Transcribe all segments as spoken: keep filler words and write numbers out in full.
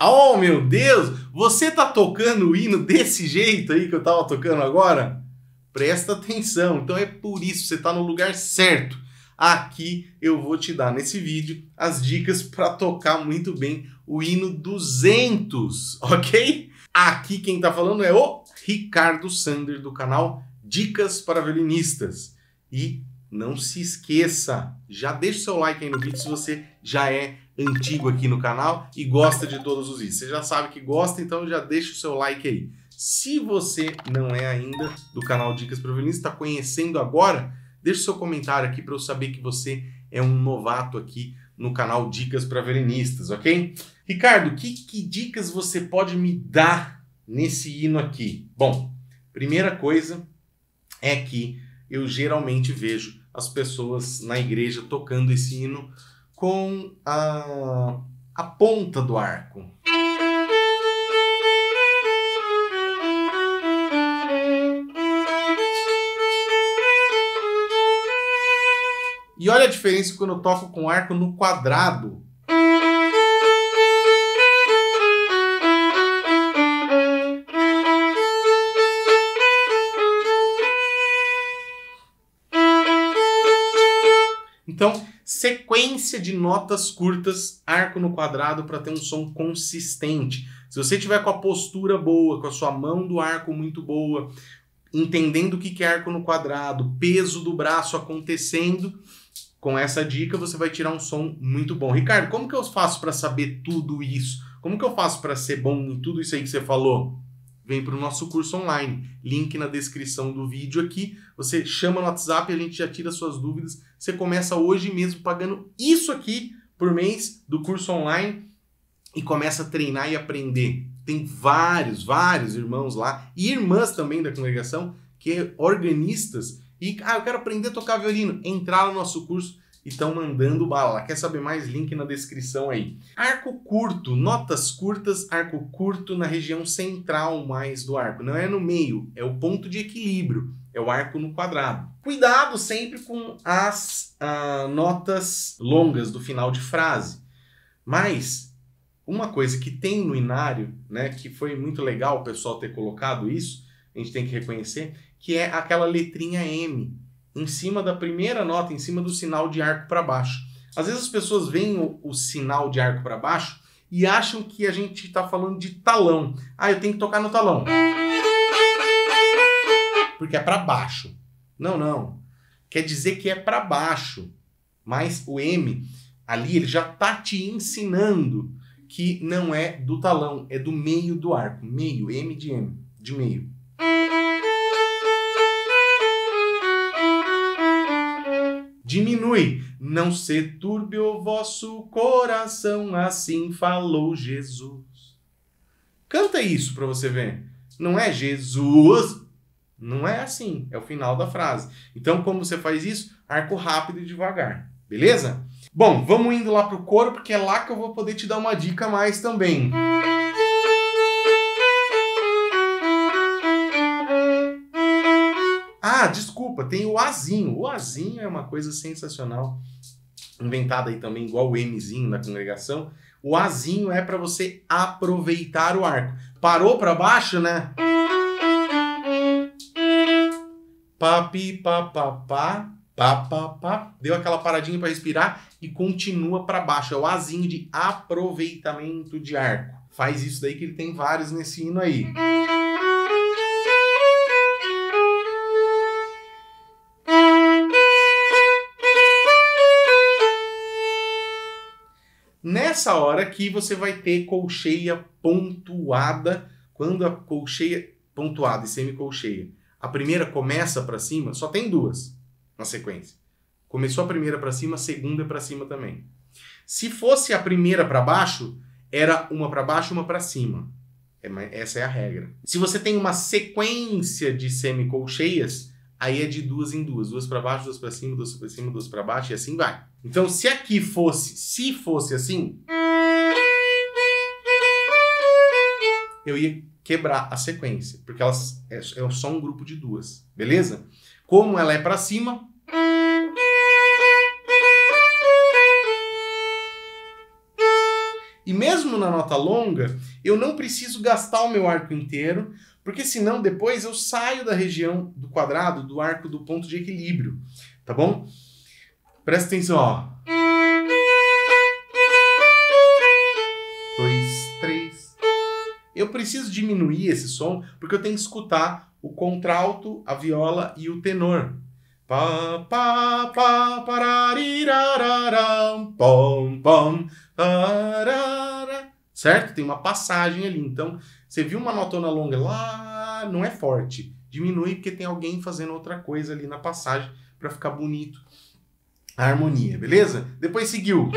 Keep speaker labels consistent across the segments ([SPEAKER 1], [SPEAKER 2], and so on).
[SPEAKER 1] Oh, meu Deus! Você tá tocando o hino desse jeito aí que eu tava tocando agora? Presta atenção. Então é por isso, você tá no lugar certo. Aqui eu vou te dar nesse vídeo as dicas para tocar muito bem o hino duzentos, ok? Aqui quem tá falando é o Ricardo Sander do canal Dicas para Violinistas. E não se esqueça, já deixa o seu like aí no vídeo se você já é antigo aqui no canal e gosta de todos os vídeos. Você já sabe que gosta, então já deixa o seu like aí. Se você não é ainda do canal Dicas para Violinistas, está conhecendo agora, deixa o seu comentário aqui para eu saber que você é um novato aqui no canal Dicas para Violinistas, ok? Ricardo, que, que dicas você pode me dar nesse hino aqui? Bom, primeira coisa é que eu geralmente vejo as pessoas na igreja tocando esse hino com a, a ponta do arco. E olha a diferença quando eu toco com arco no quadrado. Então, sequência de notas curtas, arco no quadrado para ter um som consistente. Se você tiver com a postura boa, com a sua mão do arco muito boa, entendendo o que é arco no quadrado, peso do braço acontecendo, com essa dica você vai tirar um som muito bom. Ricardo, como que eu faço para saber tudo isso? Como que eu faço para ser bom em tudo isso aí que você falou? Vem para o nosso curso online, link na descrição do vídeo aqui, você chama no WhatsApp e a gente já tira suas dúvidas, você começa hoje mesmo pagando isso aqui por mês do curso online e começa a treinar e aprender. Tem vários, vários irmãos lá, e irmãs também da congregação, que é organistas, e ah, eu quero aprender a tocar violino, entrar no nosso curso e estão mandando bala. Quer saber mais? Link na descrição aí. Arco curto, notas curtas, arco curto na região central mais do arco. Não é no meio, é o ponto de equilíbrio, é o arco no quadrado. Cuidado sempre com as ah, notas longas do final de frase. Mas uma coisa que tem no inário, né, que foi muito legal o pessoal ter colocado isso, a gente tem que reconhecer, que é aquela letrinha M. Em cima da primeira nota, em cima do sinal de arco para baixo. Às vezes as pessoas veem o, o sinal de arco para baixo e acham que a gente está falando de talão. Ah, eu tenho que tocar no talão. Porque é para baixo. Não, não. Quer dizer que é para baixo. Mas o M, ali, ele já está te ensinando que não é do talão, é do meio do arco. Meio, M de M, de meio. Diminui. Não se turbe o vosso coração, assim falou Jesus. Canta isso para você ver. Não é Jesus. Não é assim. É o final da frase. Então, como você faz isso? Arco rápido e devagar. Beleza? Bom, vamos indo lá pro coro, porque é lá que eu vou poder te dar uma dica a mais também. Ah, desculpa, tem o Azinho. O Azinho é uma coisa sensacional, inventada aí também igual o Mzinho na congregação. O Azinho é para você aproveitar o arco. Parou para baixo, né? Pá, pi, pá, pá, pá, pá, pá, pá. Deu aquela paradinha para respirar e continua para baixo. É o Azinho de aproveitamento de arco. Faz isso daí que ele tem vários nesse hino aí. Nessa hora aqui você vai ter colcheia pontuada. Quando a colcheia pontuada e semicolcheia, a primeira começa para cima, só tem duas na sequência. Começou a primeira para cima, a segunda para cima também. Se fosse a primeira para baixo, era uma para baixo, uma para cima. Essa é a regra. Se você tem uma sequência de semicolcheias, aí é de duas em duas. Duas para baixo, duas para cima, duas para cima, duas para baixo e assim vai. Então, se aqui fosse, se fosse assim, eu ia quebrar a sequência, porque elas é, é só um grupo de duas, beleza? Como ela é para cima, E mesmo na nota longa, eu não preciso gastar o meu arco inteiro, porque senão depois eu saio da região do quadrado, do arco do ponto de equilíbrio, tá bom? Presta atenção, ó. Dois, três. Eu preciso diminuir esse som, porque eu tenho que escutar o contralto, a viola e o tenor. Pá, pá, pá, parariraram, pom, pom, parara. Certo? Tem uma passagem ali. Então, você viu uma notona longa lá, não é forte. Diminui porque tem alguém fazendo outra coisa ali na passagem para ficar bonito a harmonia, beleza? Depois seguiu.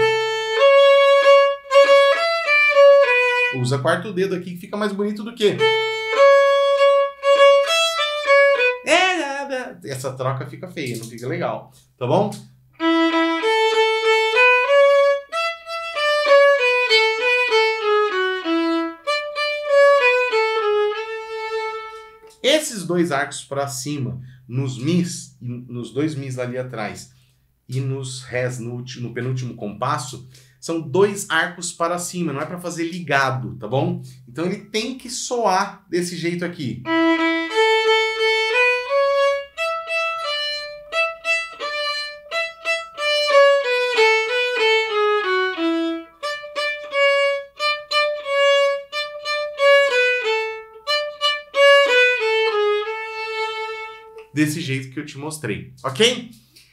[SPEAKER 1] Usa quarto dedo aqui que fica mais bonito do que... Essa troca fica feia, não fica legal, tá bom? Esses dois arcos para cima, nos mis, nos dois mis ali atrás e nos rés no, no penúltimo compasso, são dois arcos para cima, não é para fazer ligado, tá bom? Então ele tem que soar desse jeito aqui. Desse jeito que eu te mostrei, ok?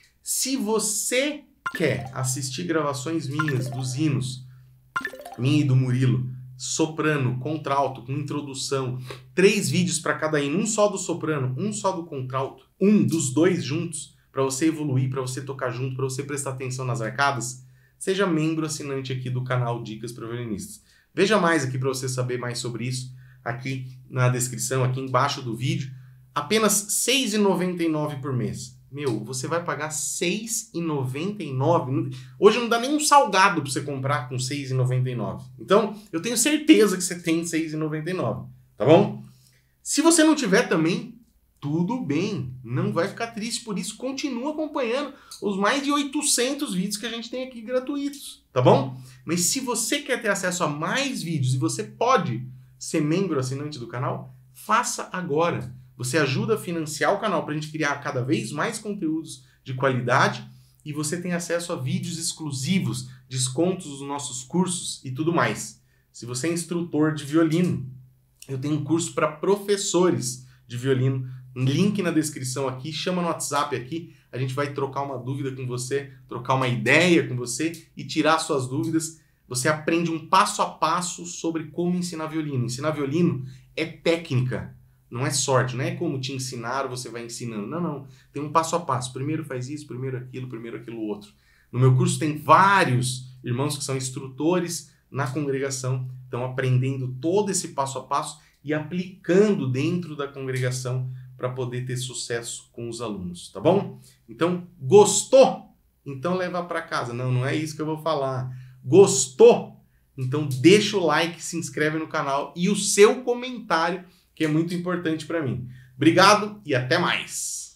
[SPEAKER 1] Se você quer assistir gravações minhas dos hinos, minha e do Murilo, soprano, contralto, com introdução, três vídeos para cada hino, um só do soprano, um só do contralto, um dos dois juntos, para você evoluir, para você tocar junto, para você prestar atenção nas arcadas, seja membro assinante aqui do canal Dicas para Violinistas. Veja mais aqui para você saber mais sobre isso, aqui na descrição, aqui embaixo do vídeo. Apenas seis reais e noventa e nove centavos por mês. Meu, você vai pagar seis reais e noventa e nove centavos. Hoje não dá nem um salgado para você comprar com seis reais e noventa e nove centavos. Então, eu tenho certeza que você tem seis reais e noventa e nove centavos, tá bom? Se você não tiver também, tudo bem. Não vai ficar triste por isso. Continua acompanhando os mais de oitocentos vídeos que a gente tem aqui gratuitos, tá bom? Mas se você quer ter acesso a mais vídeos e você pode ser membro assinante do canal, faça agora. Você ajuda a financiar o canal para a gente criar cada vez mais conteúdos de qualidade e você tem acesso a vídeos exclusivos, descontos dos nossos cursos e tudo mais. Se você é instrutor de violino, eu tenho um curso para professores de violino, link na descrição aqui, chama no WhatsApp aqui, a gente vai trocar uma dúvida com você, trocar uma ideia com você e tirar suas dúvidas. Você aprende um passo a passo sobre como ensinar violino. Ensinar violino é técnica. Não é sorte, não é como te ensinaram, você vai ensinando. Não, não. Tem um passo a passo. Primeiro faz isso, primeiro aquilo, primeiro aquilo outro. No meu curso tem vários irmãos que são instrutores na congregação, estão aprendendo todo esse passo a passo e aplicando dentro da congregação para poder ter sucesso com os alunos, tá bom? Então, gostou? Então leva para casa. Não, não é isso que eu vou falar. Gostou? Então deixa o like, se inscreve no canal e o seu comentário, que é muito importante para mim. Obrigado e até mais!